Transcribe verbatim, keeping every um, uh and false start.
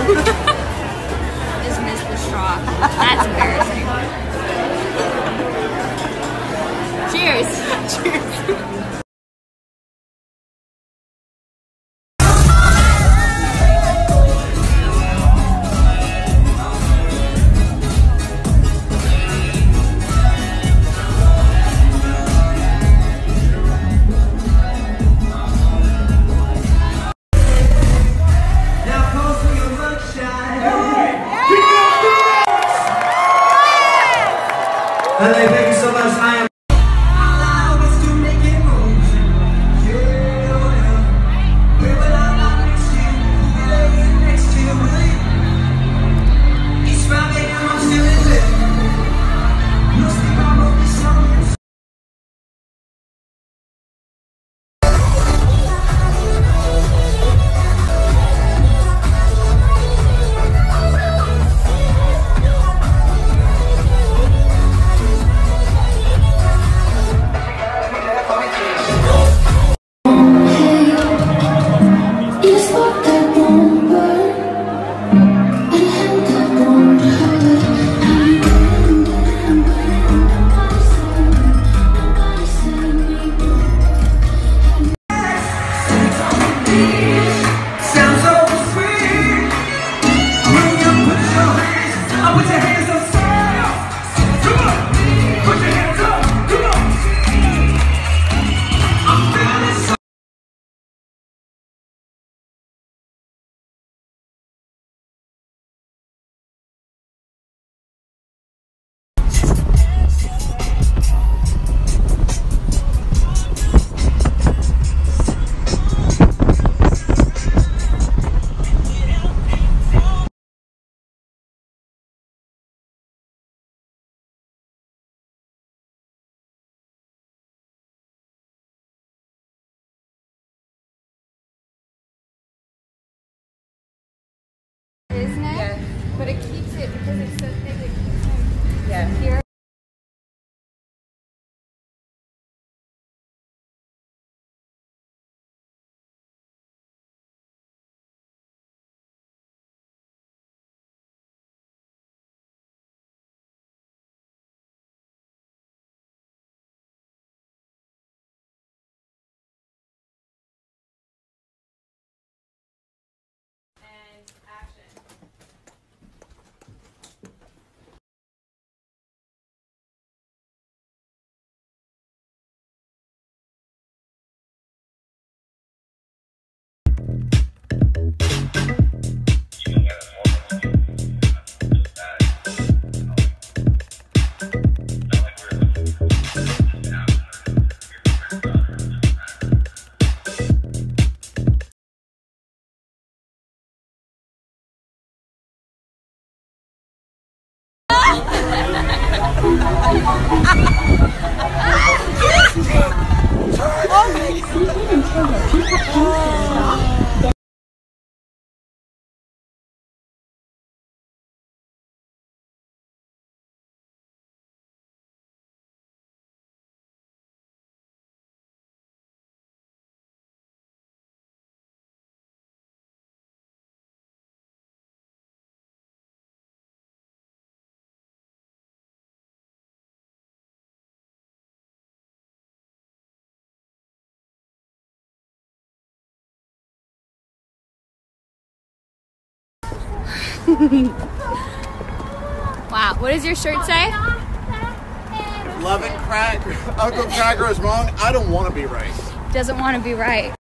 Just missed the straw. That's embarrassing. Cheers. Cheers. Hey, thank you so much. I am. Isn't it? Yeah. But it keeps it because it's so thick. It keeps him Yeah. here. Wow, what does your shirt say? Loving crack, Uncle Cracker is wrong. I don't want to be right. Doesn't want to be right.